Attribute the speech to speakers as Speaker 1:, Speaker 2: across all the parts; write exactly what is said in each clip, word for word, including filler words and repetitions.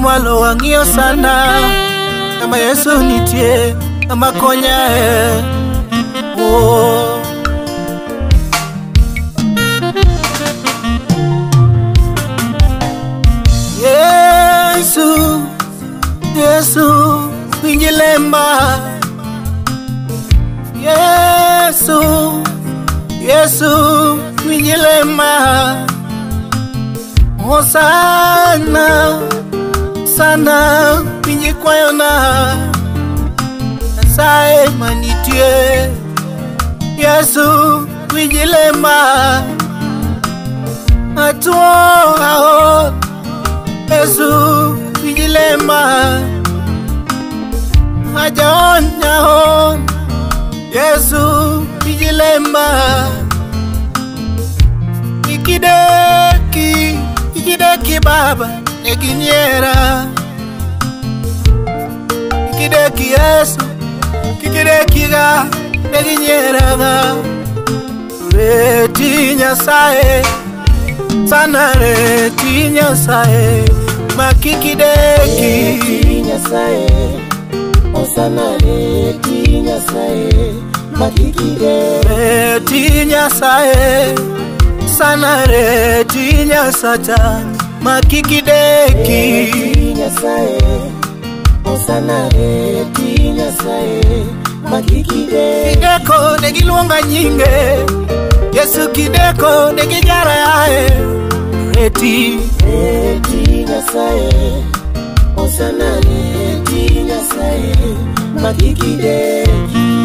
Speaker 1: malo wang'io sana kama Yesu nitie kama konya e oh. Yesu Yesu winjilemba Yesu Yesu winjilemba Hosana sana pinji kwayona Sae manitie Yesu winjilemba Atuo hao Yesu winjilemba Ajaon nyahon Yesu winjilemba Ikideki Ikideki baba neginyera Ikideki Yesu Ikideki ga neginyera ga Reti Nyasaye Sana reti Nyasaye Makikideki
Speaker 2: Reti Nyasaye Osana reti Nyasaye Makikideki
Speaker 1: Reti Nyasaye Sana reti Nyasata Makikideki
Speaker 2: Reti Nyasaye Osana reti Nyasaye Makikideki
Speaker 1: Kideko negiluonga nyinge Yesu kideko negijara yae Reti
Speaker 2: Reti Nyasaye Osana reti Nyasaye Makikideki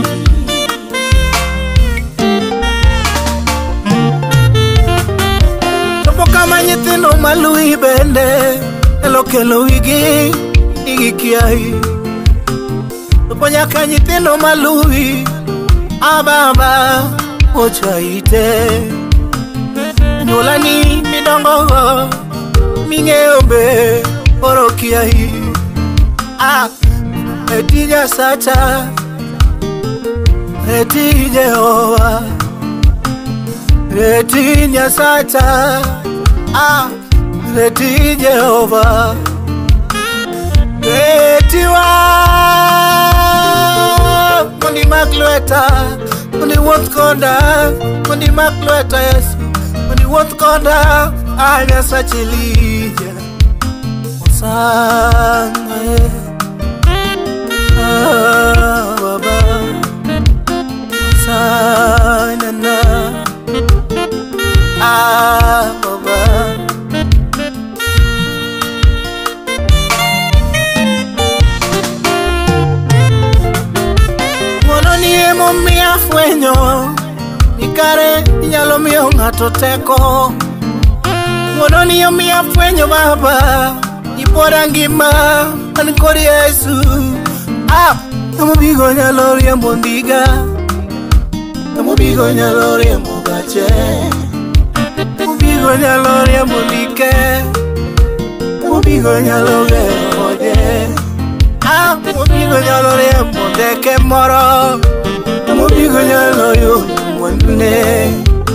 Speaker 1: Kama nyithindo malui bende elo kelo wigi igi kiai Topo nyaka nyithindo malui ababa ochaite Nyolani midongo ming'eyo be oro kiai Ah, eti Nyasacha eti Jehova Eti Nyasacha Ah, Reti Jehova Reti wa Mundi maklweta Mundi woth koda Mundi maklweta Yesu Mundi woth koda Ah, Nyasache lija Osana Ah, Baba Osana na Ah, Baba Mono ni emo mia fwenyo Nikare inyalo miyo ng'ato teko Mono ni emo mia fwenyo baba Ipora ngima An kori Yesu Ah, amo bigo nyalo riembo ndiga Amo bigo nyalo riembo gache Mubigo nyalo riembo like Mubigo nyalo gero ode Ah, mubigo nyalo riembo ndeke moro Mubigo nyalo yu mwandune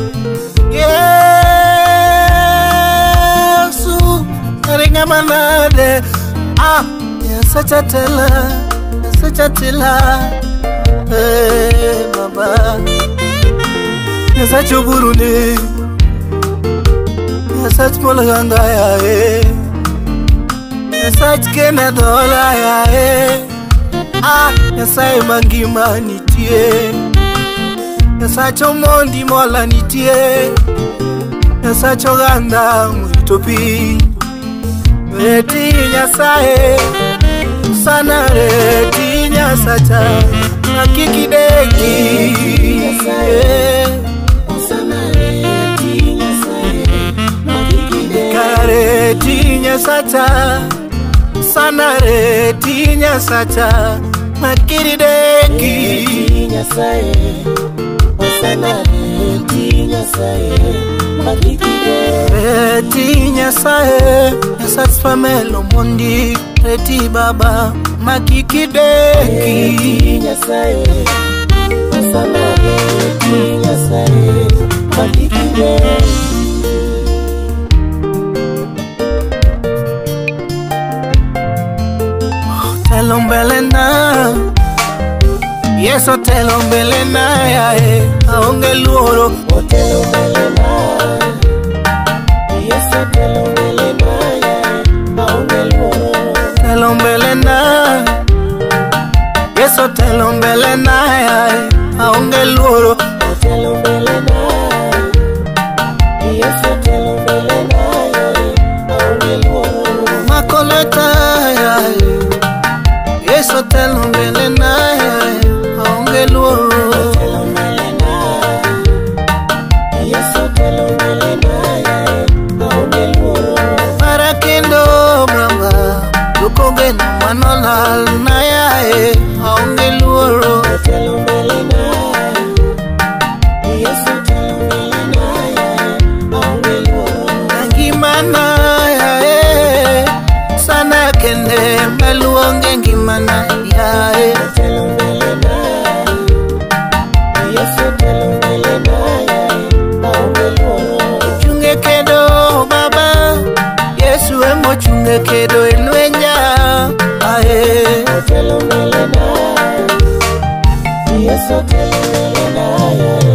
Speaker 1: Yesu Ringa manade Ah, Nyasacha tela Nyasacha tela Eh, baba Nyasacha burune Nyasacha molaganga ya e Nyasacha kena dola ya e Ah, Nyasacha mangima nitie Nyasacha omondi mola nitie Nyasacha oganda mwitopi Reti Nyasaye Sana reti Nyasacha Nakikideki
Speaker 2: Osana reti Nyasaye Makikideki
Speaker 1: Kareti Nyasacha Sana reti Nyasacha Makikideki
Speaker 2: Reti Nyasaye Osana reti Nyasaye Makikideki
Speaker 1: Reti Nyasaye Nyasacha famelo mondi Reti baba Makikideki
Speaker 2: Reti Nyasaye Osana reti Nyasaye Makikideki
Speaker 1: mbele na Yeso telo mbele na yae aonge luoro
Speaker 2: Otelo mbele na Yeso telo mbele na yae aonge luoro
Speaker 1: Telo mbele na Yeso telo mbele na yae aonge luoro
Speaker 2: Otelo mbele na Yeso telo mbele na yae aonge luoro
Speaker 1: Makoleta yae Yeso telo mbele na yae aonge luoro
Speaker 2: Otelo mbele na Yeso telo mbele na yae aonge luoro
Speaker 1: Para kendo bramba Lukoge no manolal na yae aonge luoro
Speaker 2: Otelo mbele na Yeso telo mbele na yae aonge luoro
Speaker 1: Ngimana yae sana kende meluonge ngimana yae
Speaker 2: Otelo mbele na Yeso telo mbele na yae aonge luoro
Speaker 1: Chunge kedo baba Yesu emo chunge kedo ilwenya ae
Speaker 2: Otelo mbele na Yeso telo mbele na yae